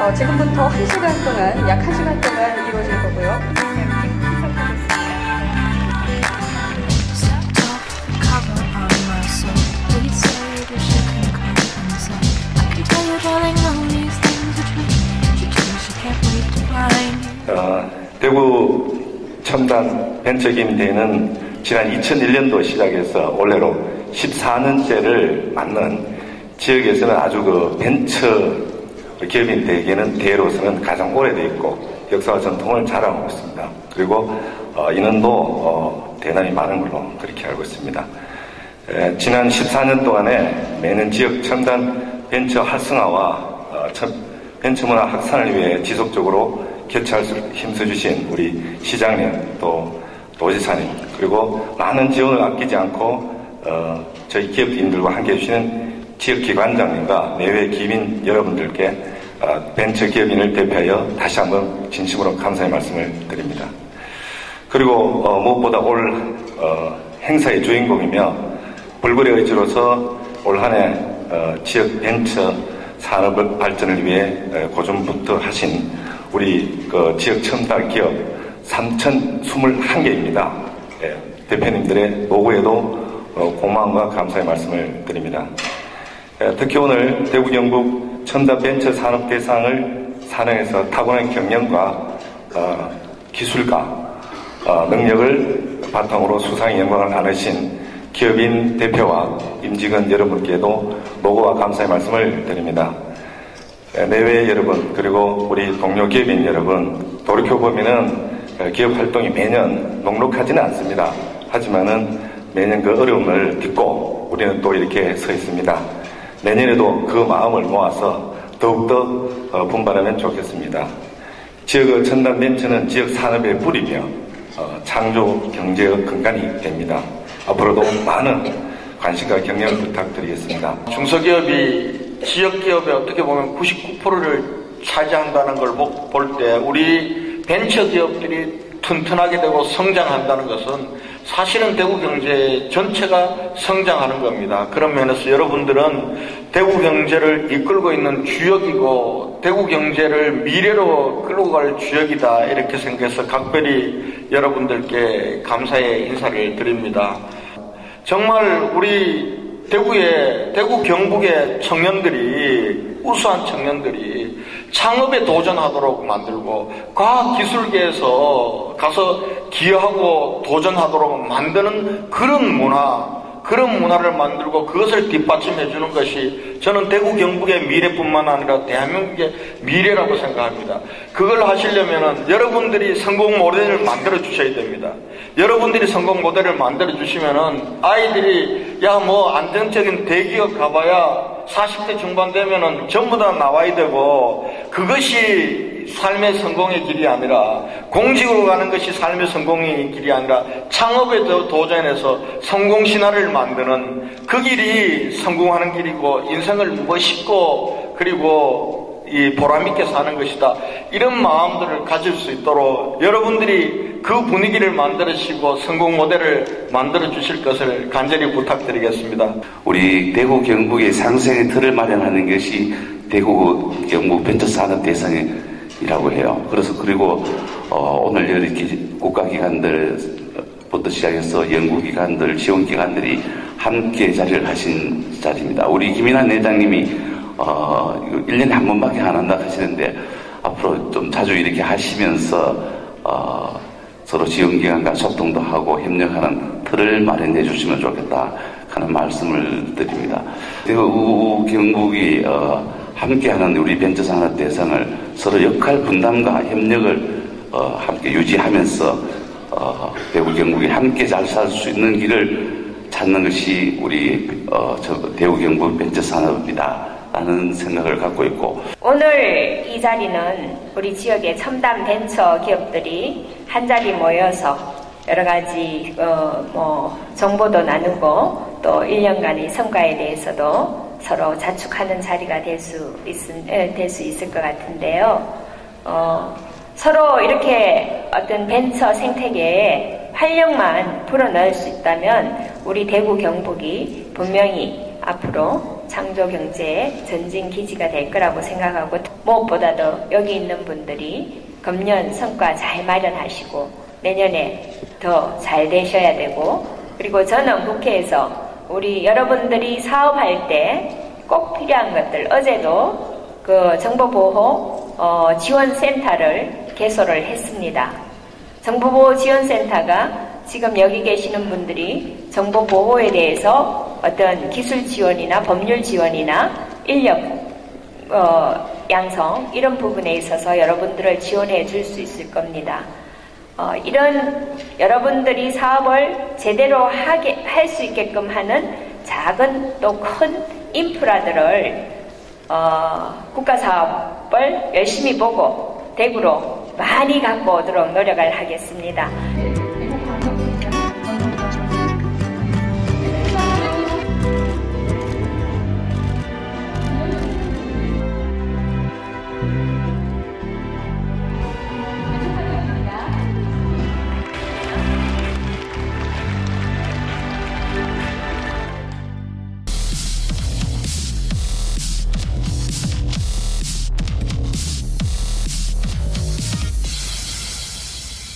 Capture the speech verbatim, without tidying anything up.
어, 지금부터 한 시간 동안, 약 한 시간 동안 이루어질 거고요. 어, 대구 첨단 벤처기업대회는 지난 이천일 년도 시작해서 올해로 십사 년째를 맞는 지역에서는 아주 그 벤처 기업인들에게는 대회로서는 가장 오래되어 있고 역사와 전통을 자랑하고 있습니다. 그리고 어, 인원도 어, 대단히 많은 걸로 그렇게 알고 있습니다. 에, 지난 십사 년 동안에 매년 지역 첨단 벤처 활성화와 어, 첨, 벤처 문화 확산을 위해 지속적으로 개최할 수 힘써주신 우리 시장님 또 도지사님 그리고 많은 지원을 아끼지 않고 어, 저희 기업인들과 함께 해주시는 지역기관장님과 내외 기민 여러분들께 어, 벤처 기업인을 대표하여 다시 한번 진심으로 감사의 말씀을 드립니다. 그리고 어, 무엇보다 올 어, 행사의 주인공이며 불굴의 의지로서 올 한해 어, 지역 벤처 산업 발전을 위해 고군분투 하신 우리 그 지역 첨단 기업 삼천이십일 개입니다. 예, 대표님들의 노고에도 어, 고마움과 감사의 말씀을 드립니다. 예, 특히 오늘 대구 경북 첨단 벤처 산업 대상을 산행해서 타고난 경영과 어, 기술과 어, 능력을 바탕으로 수상의 영광을 나누신 기업인 대표와 임직원 여러분께도 노고와 감사의 말씀을 드립니다. 내외 여러분 그리고 우리 동료 기업인 여러분 돌이켜보면은 기업 활동이 매년 녹록하지는 않습니다. 하지만은 매년 그 어려움을 딛고 우리는 또 이렇게 서 있습니다. 내년에도 그 마음을 모아서 더욱더 분발하면 좋겠습니다. 지역의 첨단 벤처는 지역 산업의 뿌리며 창조 경제의 근간이 됩니다. 앞으로도 많은 관심과 격려를 부탁드리겠습니다. 중소기업이 지역기업에 어떻게 보면 구십구 퍼센트를 차지한다는 걸 볼 때 우리 벤처기업들이 튼튼하게 되고 성장한다는 것은 사실은 대구 경제 전체가 성장하는 겁니다. 그런 면에서 여러분들은 대구 경제를 이끌고 있는 주역이고 대구 경제를 미래로 끌고 갈 주역이다 이렇게 생각해서 각별히 여러분들께 감사의 인사를 드립니다. 정말 우리 대구의, 대구 경북의 청년들이, 우수한 청년들이 창업에 도전하도록 만들고 과학기술계에서 가서 기여하고 도전하도록 만드는 그런 문화, 그런 문화를 만들고 그것을 뒷받침해 주는 것이 저는 대구 경북의 미래뿐만 아니라 대한민국의 미래라고 생각합니다. 그걸 하시려면 여러분들이 성공 모델을 만들어 주셔야 됩니다. 여러분들이 성공 모델을 만들어 주시면은 아이들이 야 뭐 안정적인 대기업 가봐야 사십 대 중반 되면은 전부 다 나와야 되고 그것이 삶의 성공의 길이 아니라 공직으로 가는 것이 삶의 성공의 길이 아니라 창업에 도전해서 성공 신화를 만드는 그 길이 성공하는 길이고 인생을 멋있고 그리고 이 보람있게 사는 것이다. 이런 마음들을 가질 수 있도록 여러분들이 그 분위기를 만들어주시고 성공 모델을 만들어 주실 것을 간절히 부탁드리겠습니다. 우리 대구 경북의 상생의 틀을 마련하는 것이 대구 경북 벤처산업 대상이라고 해요. 그래서 그리고 어, 오늘 이렇게 국가기관들부터 시작해서 연구기관들, 지원기관들이 함께 자리를 하신 자리입니다. 우리 김인환 회장님이 어, 일 년에 한 번밖에 안 한다 하시는데 앞으로 좀 자주 이렇게 하시면서 어, 서로 지원기관과 소통도 하고 협력하는 틀을 마련해 주시면 좋겠다 하는 말씀을 드립니다. 대구 경북이 어, 함께하는 우리 벤처산업 대상을 서로 역할 분담과 협력을 어, 함께 유지하면서 어, 대구 경북이 함께 잘 살 수 있는 길을 찾는 것이 우리 어, 저, 대구 경북 벤처산업이다 라는 생각을 갖고 있고 오늘 이 자리는 우리 지역의 첨단 벤처 기업들이 한 자리 모여서 여러 가지 어, 뭐 정보도 나누고 또 일 년간의 성과에 대해서도 서로 자축하는 자리가 될 수 될 수 있을 것 같은데요. 어, 서로 이렇게 어떤 벤처 생태계에 활력만 불어넣을 수 있다면 우리 대구 경북이 분명히 앞으로 창조 경제의 전진 기지가 될 거라고 생각하고, 무엇보다도 여기 있는 분들이 금년 성과 잘 마련하시고 내년에 더 잘 되셔야 되고, 그리고 저는 국회에서 우리 여러분들이 사업할 때 꼭 필요한 것들, 어제도 그 정보보호 어, 지원센터를 개소를 했습니다. 정보보호 지원센터가 지금 여기 계시는 분들이 정보보호에 대해서 어떤 기술 지원이나 법률 지원이나 인력 어, 양성 이런 부분에 있어서 여러분들을 지원해 줄 수 있을 겁니다. 어, 이런 여러분들이 사업을 제대로 하게 할 수 있게끔 하는 작은 또 큰 인프라들을 어, 국가사업을 열심히 보고 대구로 많이 갖고 오도록 노력을 하겠습니다.